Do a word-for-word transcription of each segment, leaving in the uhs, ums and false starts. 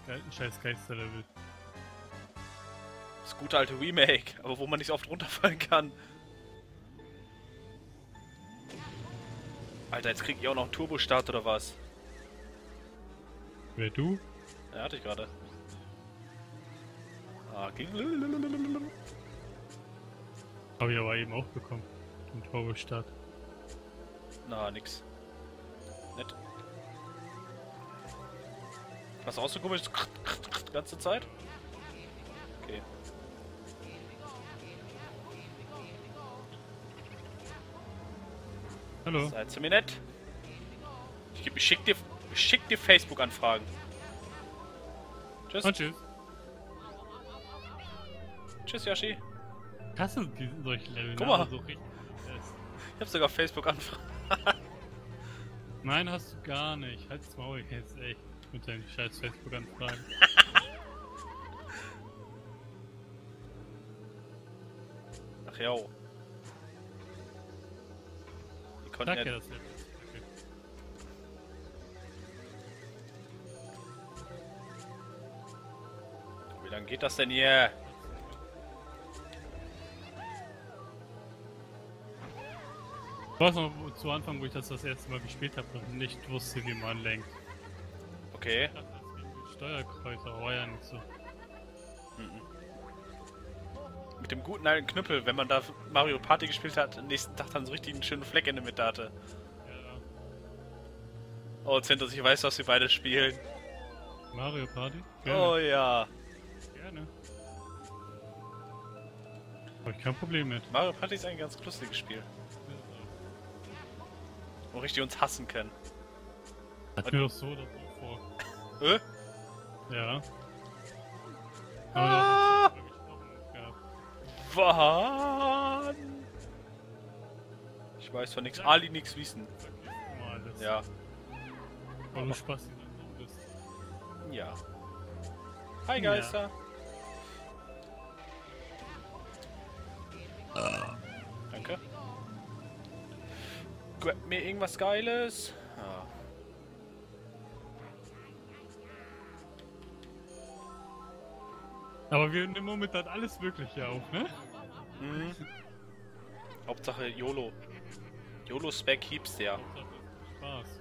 ein scheiß Geisterlevel. Das gute alte Remake, aber wo man nicht so oft runterfallen kann. Alter, jetzt krieg ich auch noch einen Turbo-Start oder was? Wer, du? Ja, hatte ich gerade. Ah, ging. Habe ich aber eben auch bekommen. Den Turbo-Start. Na, nix. Nett. Was auch so komisch? Die ganze Zeit? Okay. Hallo. Seid ihr mir nett? Ich, geb, ich schick dir, ich schick dir Facebook-Anfragen. Tschüss. Und tschüss. Tschüss, Yoshi. Hast du die, solche Level? Guck mal. So richtig? Ich hab sogar Facebook-Anfragen. Nein, hast du gar nicht. Halt's Maul jetzt echt mit deinen scheiß Facebook-Anfragen. Ach ja. Die konnten Sag ja ja... das Level. Okay. Wie lange geht das denn hier? Ich weiß noch wo- zu Anfang, wo ich das das erste Mal gespielt habe und nicht wusste, wie man lenkt. Okay. Ich dachte, das ging mit Steuerkreuz, aber war ja nicht so. Mhm. Mit dem guten alten Knüppel, wenn man da Mario Party gespielt hat, am nächsten Tag dann so richtig einen schönen Fleck in der Mitte hatte. Ja. Oh, Zentos, ich weiß, was wir beide spielen. Mario Party? Gerne. Oh ja. Gerne. Hab ich kein Problem mit. Mario Party ist ein ganz lustiges Spiel. Wo richtig uns hassen können. Hat mir doch so oder so vor. Äh? Ja. Ah! Aber da hat gehabt. Wann? Ich weiß von nix. Ali nix wissen. Vergiss immer alles. Ja. Weil du Spaß dann bist. Ja. Hi Ja. Geister. Danke. Grab mir irgendwas Geiles. Ja. Aber wir nehmen momentan alles Mögliche auf, ne? Mhm. Hauptsache YOLO. YOLO-Spec Heaps, ja. Spaß.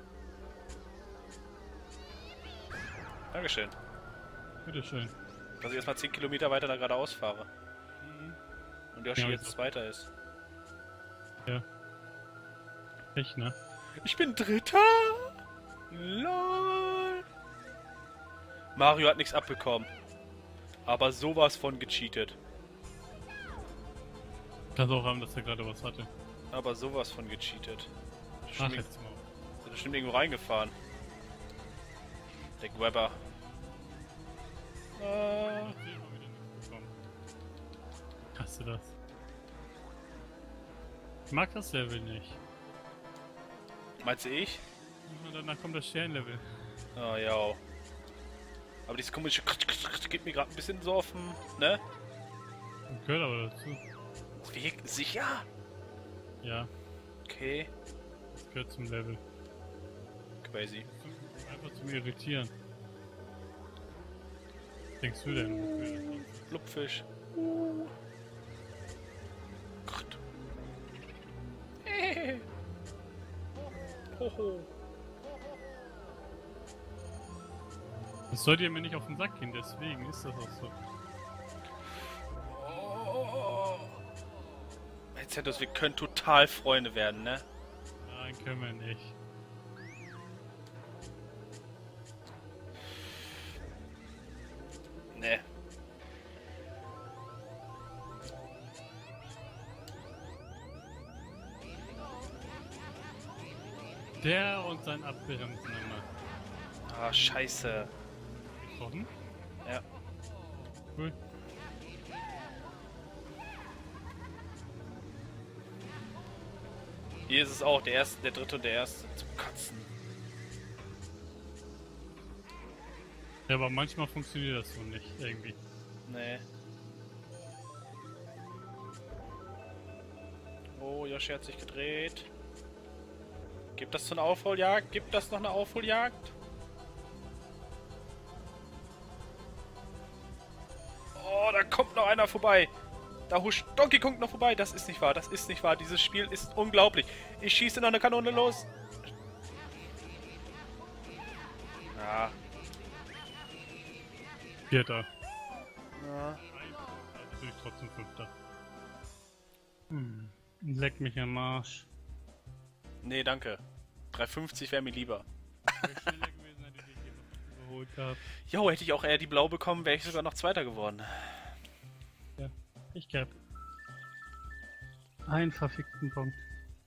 Dankeschön. Bitteschön. Dass ich erstmal zehn Kilometer weiter da geradeaus fahre. Und Yoshi Ja, jetzt wieso? Zweiter ist. Ja. Echt, ne? Ich bin Dritter! LOL! Mario hat nichts abbekommen. Aber sowas von gecheatet. Kann auch haben, dass er gerade was hatte. Aber sowas von gecheatet. Ach, Bestimmt, jetzt mal. ist bestimmt irgendwo reingefahren. Der Grabber. Äh, Hast du das? Ich mag das Level nicht. meinst du ich? Und danach kommt das Sternlevel. Oh ja. Aber dieses komische geht mir gerade ein bisschen so auf den, ne? Das gehört aber dazu. Wie, sicher? Ja, Okay. das gehört zum Level. Crazy. Einfach zum Irritieren. Was denkst du denn? wofür das ist? Flupfisch. Gott. Hoho. Das sollte mir nicht auf den Sack gehen, deswegen ist das auch so. Oh. Jetzt hätte es, wir können total Freunde werden, ne? Nein, können wir nicht. Ne. Der und sein Abbremsen immer. Ah, scheiße. Getroffen? Ja. Cool. Hier ist es auch, der erste, der dritte und der erste zum Kotzen. Ja, aber manchmal funktioniert das so nicht, irgendwie. Nee. Oh, Yoshi hat sich gedreht. Gibt das so eine Aufholjagd? Gibt das noch eine Aufholjagd? kommt noch einer vorbei. Da huscht Donkey Kong noch vorbei. Das ist nicht wahr, das ist nicht wahr. Dieses Spiel ist unglaublich. Ich schieße noch eine Kanone los. Ja. Vierter. Ja. Also bin ich trotzdem Fünfter. Hm. Leck mich am Arsch. Nee, danke. drei fünfzig wäre mir lieber. Wäre schneller gewesen, hätte ich dich hier noch überholt gehabt. Jo, hätte ich auch eher die Blau bekommen, wäre ich sogar noch Zweiter geworden. Ja, ich gab. Einen verfickten Punkt.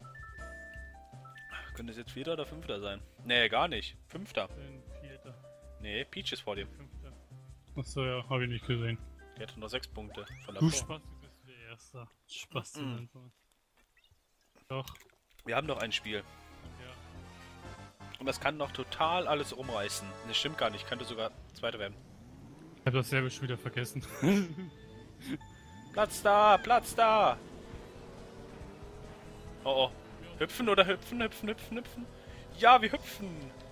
Könnte es jetzt Vierter oder Fünfter sein? Nee, gar nicht. Fünfter. Bin Vierter. Nee, Peach ist vor dir. Fünfter. Achso, ja, habe ich nicht gesehen. Die hatte nur sechs Punkte von Du davor. Spaß, du bist der Erste. Spaß, du Mm. mm. Doch. Wir haben noch ein Spiel. Ja. Und das kann noch total alles umreißen. Ne, stimmt gar nicht. Könnte sogar Zweiter werden. Ich hab das selber schon wieder vergessen. Platz da! Platz da! Oh oh. Hüpfen oder hüpfen, hüpfen, hüpfen, hüpfen? Ja, wir hüpfen!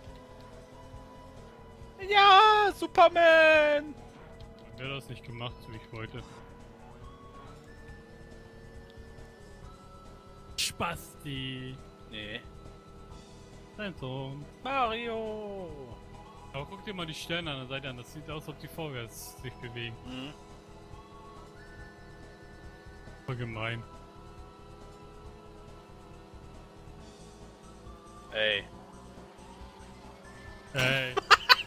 Ja, Superman! Wer das nicht gemacht, so wie ich wollte. Spasti! Nee. Dein Sohn. Mario! Aber guck dir mal die Sterne an der Seite an, das sieht aus, als ob die vorwärts sich bewegen. Mhm. Voll gemein. Ey. Ey.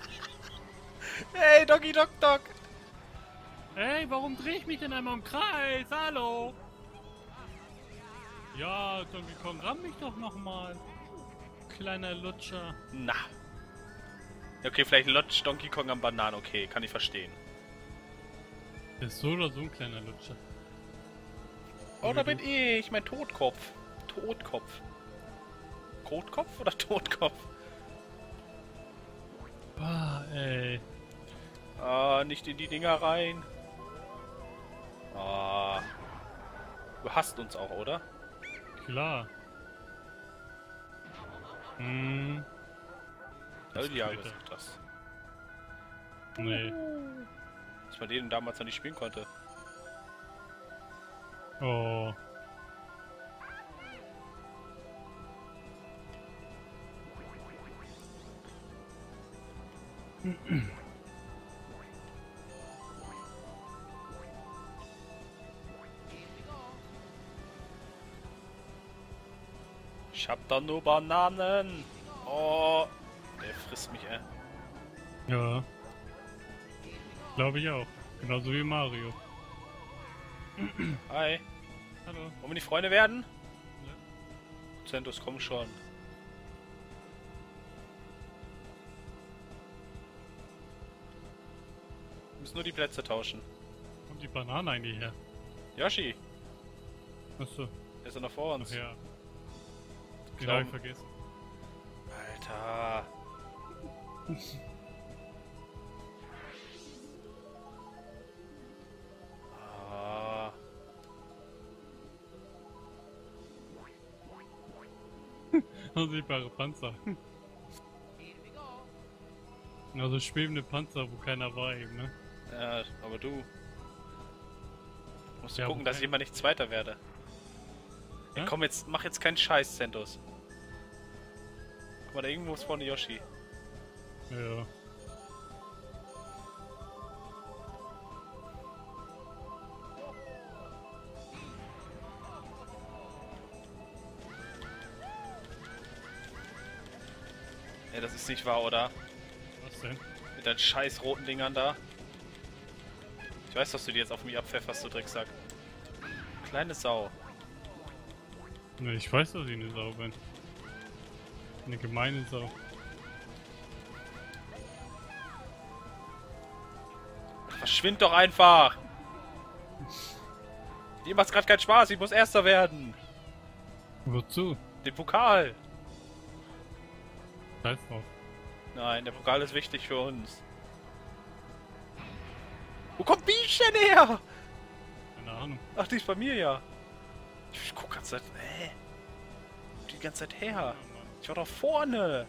Hey, Doggy Dog Dog! Ey, warum drehe ich mich denn einmal im Kreis? Hallo? Ja, Donkey Kong, ramm mich doch nochmal. Kleiner Lutscher. Na. Okay, vielleicht lutscht Donkey Kong am Bananen. Okay, kann ich verstehen. Der ist so oder so ein kleiner Lutscher. Oh, da bin ich, mein Totkopf. Totkopf. Kotkopf oder Totkopf? Ah, ey. Ah, nicht in die Dinger rein. Ah. Du hasst uns auch, oder? Klar. Hm. Ja, Das ja, bitte. gesagt das. Nee. Dass man den damals noch nicht spielen konnte. Oh. Ich hab da nur Bananen. Oh. Der frisst mich, ey. Ja. Glaube ich auch. Genauso wie Mario. Hi. Hallo. Wollen wir nicht Freunde werden? Ja. Zentos, komm schon. Wir müssen nur die Plätze tauschen. Kommt die Banane eigentlich her? Yoshi, Achso. der ist ja noch vor uns. Ach ja. Den Glauben- hab ich vergessen. Alter. Ah. Unsichtbare Panzer. Also schwebende Panzer, wo keiner war eben, ne? Ja, aber du. Musst du Ja, gucken, wobei- dass ich immer nicht Zweiter werde. Ja, Ja? komm jetzt, mach jetzt keinen Scheiß, Zentos. Guck mal, da irgendwo ist vorne Yoshi. Ja. Ja, das ist nicht wahr, oder? Was denn? Mit deinen scheiß roten Dingern da. Ich weiß, dass du die jetzt auf mich abpfefferst, du Drecksack. Kleine Sau. Ne, ich weiß, dass ich eine Sau bin. Eine gemeine Sau. Verschwind doch einfach! Dir macht's gerade keinen Spaß, ich muss Erster werden! Wozu? Den Pokal! Scheiß drauf. Nein, der Pokal ist wichtig für uns. Wo kommt Peach denn her? Keine Ahnung. Ach, die ist bei mir ja. Ich guck ganz Zeit. Hä? Die ganze Zeit her. Ich war doch vorne.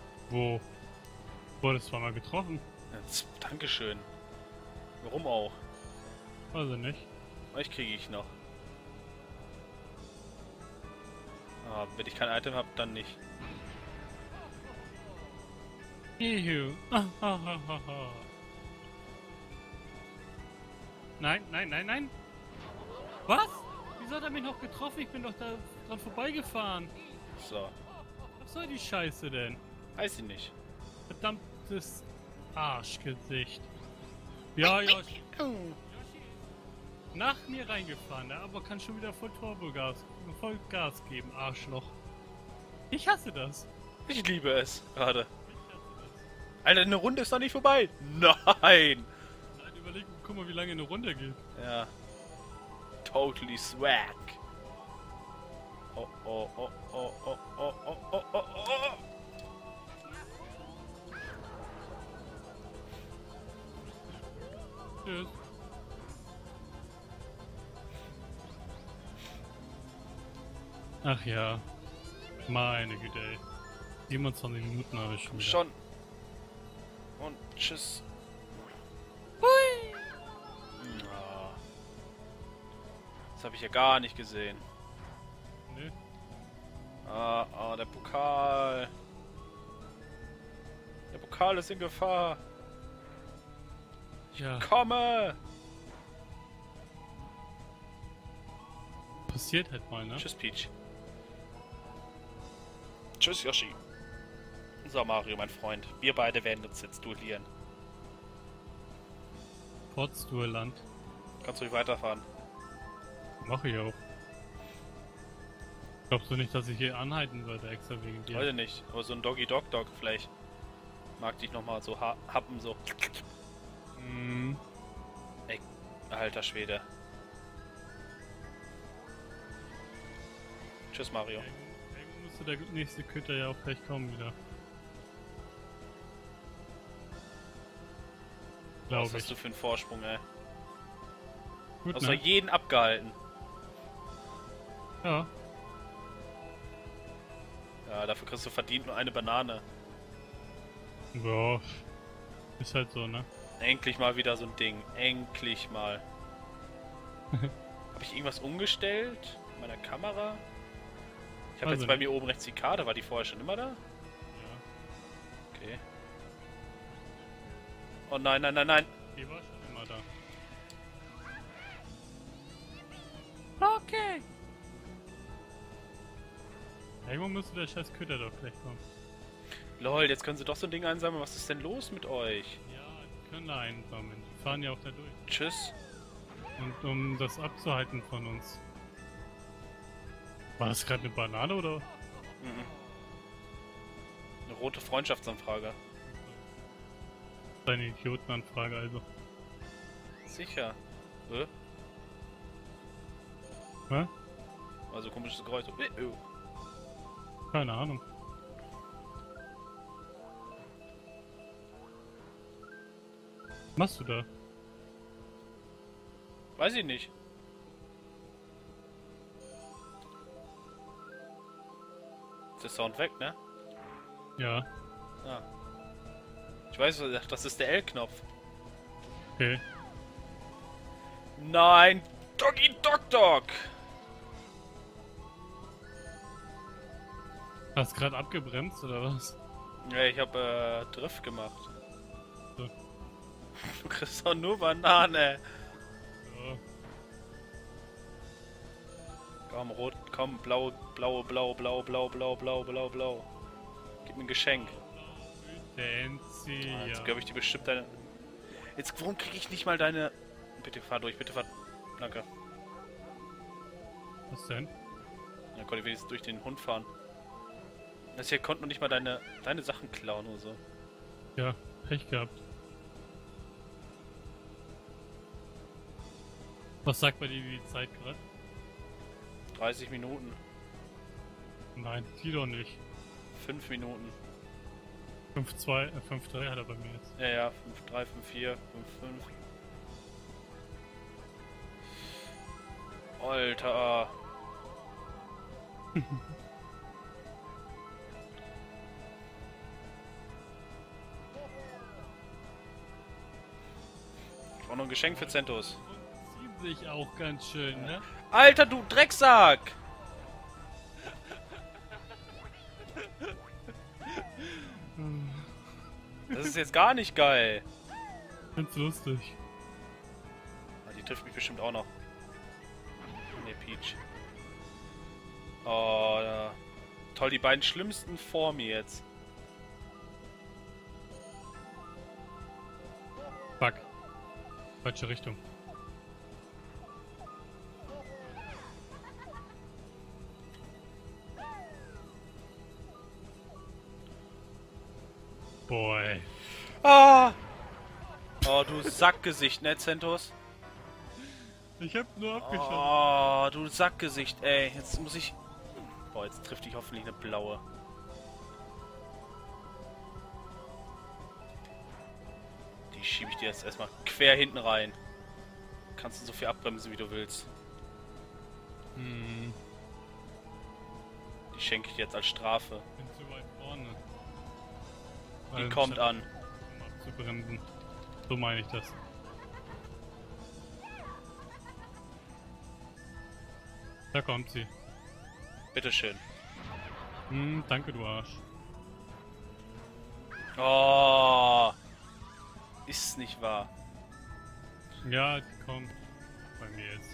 Wo? Wurde zweimal getroffen. Jetzt, Dankeschön. Warum auch? Also nicht. Euch kriege ich noch. Aber wenn ich kein Item habe, dann nicht. Juhu. Ah, ah, ah, ah, ah. Nein, nein, nein, nein. Was? Wieso hat er mich noch getroffen? Ich bin doch da dran vorbeigefahren. So. Was soll die Scheiße denn? Weiß ich nicht. Verdammtes Arschgesicht. Ja, Yoshi. Nach mir reingefahren, ne? Aber kann schon wieder voll Turbogas, voll Gas geben, Arschloch. Ich hasse das. Ich liebe es gerade. Ich hasse das. Alter, eine Runde ist noch nicht vorbei. Nein. Nein, überleg, guck mal, wie lange eine Runde geht. Ja. Totally swag. Oh, oh, oh, oh, oh, oh, oh, oh, oh, oh. Tschüss. Ach ja. Meine Güte, ey. siebenundzwanzig Minuten habe ich schon wieder. Schon. Und tschüss. Hui. Ah. Das habe ich ja gar nicht gesehen. Nö. Ah, ah, der Pokal. Der Pokal ist in Gefahr. Ja, Komme! passiert halt mal, ne? Tschüss, Peach. Tschüss, Yoshi. So, Mario, mein Freund. Wir beide werden uns jetzt duellieren. Potsdueland. Kannst du nicht weiterfahren? Mache ich auch. Glaubst du nicht, dass ich hier anhalten würde, extra wegen dir? Heute nicht. Aber so ein Doggy-Dog-Dog vielleicht. Mag dich nochmal so ha happen, so. Mhm. Ey, alter Schwede. Tschüss, Mario. Irgendwo müsste der nächste Köter ja auch gleich kommen wieder. Was Glaube hast ich. du für einen Vorsprung, ey? Gut, Hast du ne? jeden abgehalten. Ja. Ja, dafür kriegst du verdient nur eine Banane. Ja. Ist halt so, ne? Endlich mal wieder so ein Ding. Endlich mal. Habe ich irgendwas umgestellt? In meiner Kamera? Ich habe Also jetzt bei nicht. mir oben rechts die Karte. War die vorher schon immer da? Ja. Okay. Oh nein, nein, nein, nein. Die war schon immer da. Okay. Irgendwo müsste der scheiß Köter doch gleich kommen. Lol, jetzt können sie doch so ein Ding einsammeln. Was ist denn los mit euch? Ja, die können da einsammeln. Die fahren ja auch da durch. Tschüss. Und um das abzuhalten von uns. War das gerade eine Banane oder? Mhm. Eine rote Freundschaftsanfrage. Deine Idiotenanfrage also. Sicher. Äh? Hä? Also komisches Geräusch. So. Äh, äh. Keine Ahnung. Was machst du da? Weiß ich nicht. Ist der Sound weg, ne? Ja, Ah. Ich weiß, das ist der L-Knopf. okay. Nein! Doggy Dog Dog! Hast gerade abgebremst oder was? Ja, ich hab äh, Drift gemacht. So. Du kriegst doch nur Banane. Ja. Komm, rot, komm, blau, blau, blau, blau, blau, blau, blau, blau, blau. Gib mir ein Geschenk. Fancy, Ah, jetzt ja. glaube ich dir bestimmt deine... Jetzt, warum kriege ich nicht mal deine... Bitte fahr durch, bitte fahr... Danke. Was denn? Dann konnte ich wenigstens durch den Hund fahren. Das hier konnte noch nicht mal deine, deine Sachen klauen oder so. Ja, Pech gehabt. Was sagt bei dir die Zeit gerade? dreißig Minuten. Nein, die doch nicht. fünf Minuten. fünf zwei, äh, fünf drei hat er bei mir jetzt. Ja, ja, fünf drei, fünf vier, fünf fünf. Alter. Ich brauche noch ein Geschenk für Zentos. Und sich auch ganz schön, ne? Alter, du Drecksack! Das ist jetzt gar nicht geil. Ganz lustig. Ah, die trifft mich bestimmt auch noch. Ne, Peach. Oh, ja. Toll, die beiden schlimmsten vor mir jetzt. Fuck. Falsche Richtung. Boy. Ah! Oh, du Sackgesicht, ne, Zentos? Ich hab nur abgeschossen. Oh, du Sackgesicht, ey. Jetzt muss ich... Boah, jetzt trifft dich hoffentlich eine blaue. Die schiebe ich dir jetzt erstmal quer hinten rein. Kannst du so viel abbremsen, wie du willst. Hm. Die schenke ich dir jetzt als Strafe. Ich bin zu weit vorne. Die Weil kommt statt an. um abzubremsen. So meine ich das. Da kommt sie. Bitteschön. Hm, danke, du Arsch. Oh. Ist nicht wahr. Ja, die kommt bei mir jetzt.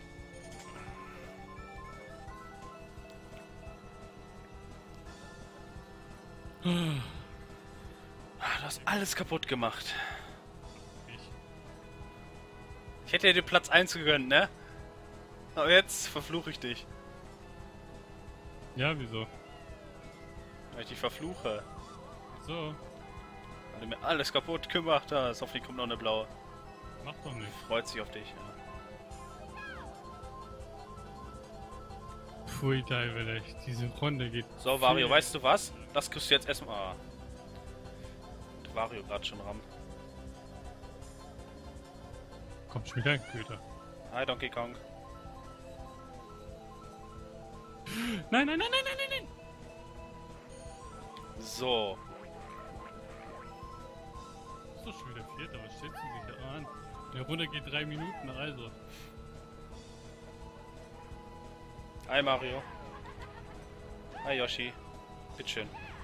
Ah, du hast alles kaputt gemacht. Ich. Ich hätte dir den Platz eins gegönnt, ne? Aber jetzt verfluche ich dich. Ja, wieso? Weil ich dich verfluche. So, Weil du mir alles kaputt gemacht hast. Hoffentlich kommt noch eine blaue. mach doch nicht. Freut sich auf dich. Ja. Pfui, Teufel, diese Runde geht. So, Wario, viel- weißt du was? Das kriegst du jetzt erstmal. Ah. Der Wario gerade schon ran. Kommt schon wieder ein Köter. Hi, Donkey Kong. Nein, nein, nein, nein, nein, nein, nein! So. Ist doch schon wieder Vierter, was stellst du dich da an? Die Runde geht drei Minuten, also. Hi, Mario. Hi, Yoshi. Bitteschön.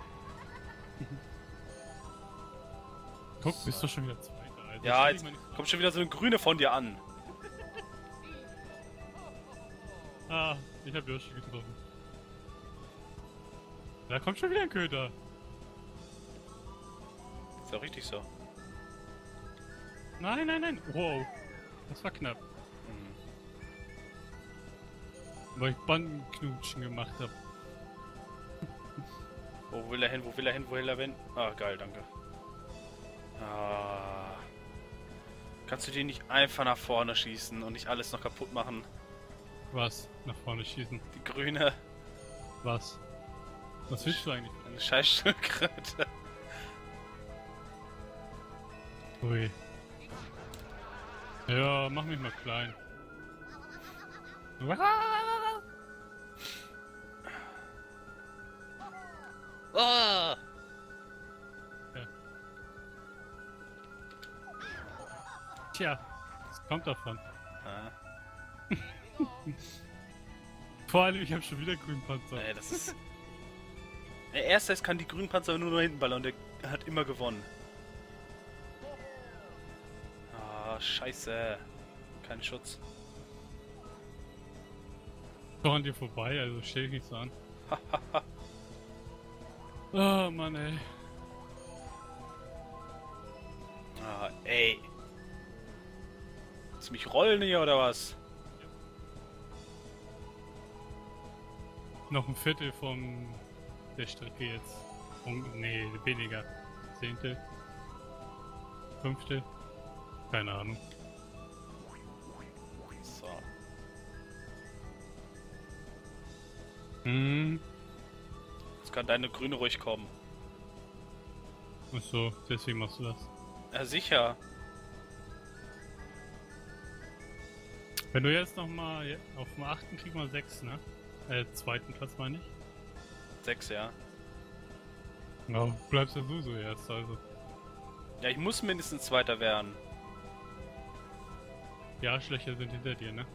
Guck, bist du schon wieder Zweiter, Alter. Ja, Stell jetzt dich mal nicht so kommt schon wieder so eine grüne von dir an. an. Ah, ich hab Yoshi getroffen. Da kommt schon wieder ein Köter. Ist doch richtig so. Nein, nein, nein. Wow. Das war knapp. Hm. Weil ich Bandenknutschen gemacht habe. Wo will er hin? Wo will er hin? Wo will er hin? Ah, geil, danke. Ah. Kannst du die nicht einfach nach vorne schießen und nicht alles noch kaputt machen? Was? Nach vorne schießen. Die grüne. Was? Was willst du eigentlich? Eine Scheißschildkröte. Ui. Ja, mach mich mal klein. Oh. Tja, das kommt davon. Ah. Vor allem, ich habe schon wieder Grünpanzer. Ey, das ist... Der Erste ist, kann die Grünpanzer nur nach hinten ballern und der hat immer gewonnen. Ah, scheiße. Kein Schutz. Doch an dir vorbei, also stell dich nicht so an. Oh Mann, ey. Ah, ey. Willst du mich rollen hier oder was? Noch ein Viertel von der Strecke jetzt. Um, nee, weniger. Zehntel. Fünftel. Keine Ahnung. So. Hm. Jetzt kann deine Grüne ruhig kommen. Achso, deswegen machst du das. Ja, sicher. Wenn du jetzt nochmal auf dem achten kriegen wir sechs, ne? Äh, zweiten Platz meine ich. Sechs, ja. Ja, bleibst ja so so erst, also. Ja, ich muss mindestens Zweiter werden. Die Arschlöcher sind hinter dir, ne?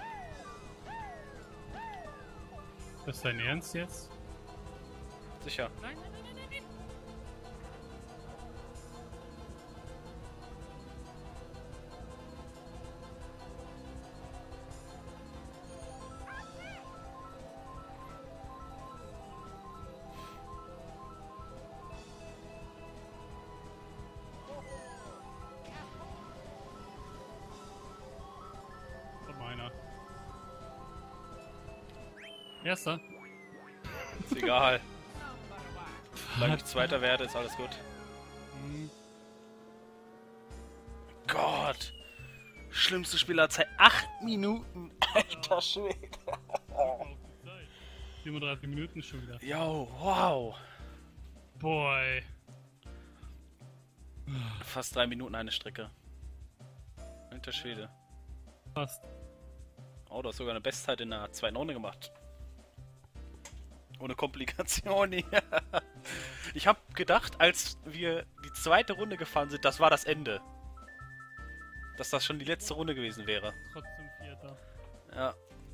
Das ist dein Ernst jetzt? Sicher. Nein, nein, nein, nein, nein. Von meiner. Erster. Ist egal. Solange ich Zweiter werde, ist alles gut. Hm. Gott! Schlimmste Spielerzeit. acht Minuten! Alter Schwede! siebenunddreißig Minuten schon wieder. Yo, wow! Boy. Fast drei Minuten eine Strecke. Alter Schwede. Fast. Oh, du hast sogar eine Bestzeit in der zweiten Runde gemacht. Ohne Komplikationen. Ich hab gedacht, als wir die zweite Runde gefahren sind, das war das Ende. Dass das schon die letzte Runde gewesen wäre. Trotzdem Vierter. Ja.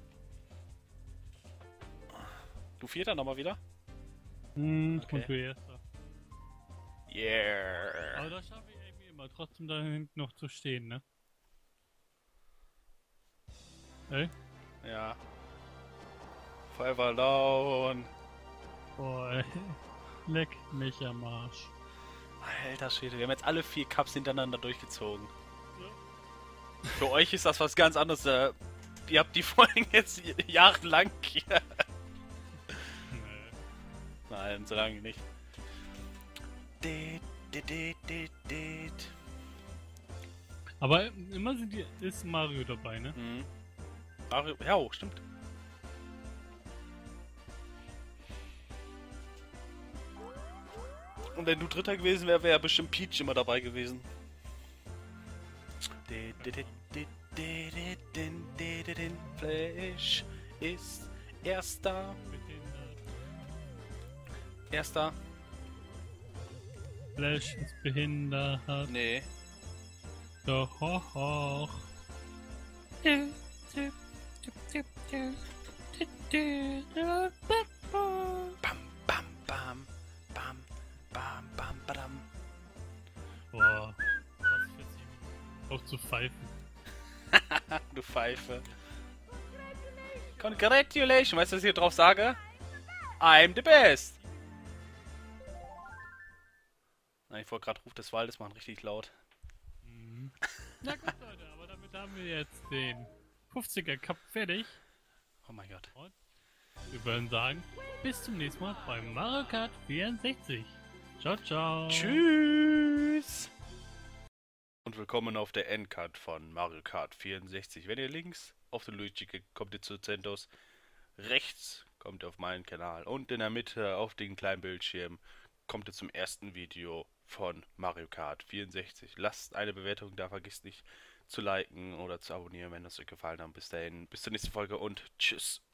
Du Vierter nochmal wieder? Hm, Okay. und du Erster. Yeah. Aber das schaffe ich irgendwie immer, trotzdem da hinten noch zu stehen, ne? Ey? Ja. Forever alone. Boy. Leck mich am Arsch. Alter Schwede, wir haben jetzt alle vier Cups hintereinander durchgezogen. Ja. Für euch ist das was ganz anderes. Äh, ihr habt die Folgen jetzt jahrelang hier. Nee. Nein, so lange nicht. Det, det, det, det, det. Aber immer sind die, ist Mario dabei, ne? Mhm. Mario, ja, oh, stimmt. Und wenn du Dritter gewesen wär, wäre bestimmt Peach immer dabei gewesen. Flash ist Erster. Behindert. Erster. Flash ist behindert. Nee. Doch, hoch, hoch. Bam, bam, bam. Bam, bam, bam, badam. Boah. Was für Sieben. Auch zu pfeifen. Du Pfeife. Congratulations. Weißt du, was ich hier drauf sage? I'm the best. Na, ich wollte gerade Ruf des Waldes machen, richtig laut. Mhm. Na gut, Leute, aber damit haben wir jetzt den fünfziger Cup fertig. Oh mein Gott. Wir würden sagen, bis zum nächsten Mal bei Mario Kart vierundsechzig. Ciao, ciao. Tschüss. Und willkommen auf der Endcard von Mario Kart vierundsechzig. Wenn ihr links auf den Luigi klickt, kommt ihr zu Centos. Rechts kommt ihr auf meinen Kanal. Und in der Mitte auf den kleinen Bildschirm kommt ihr zum ersten Video von Mario Kart vierundsechzig. Lasst eine Bewertung da, vergisst nicht zu liken oder zu abonnieren, wenn es euch gefallen hat. Bis dahin, bis zur nächsten Folge und tschüss.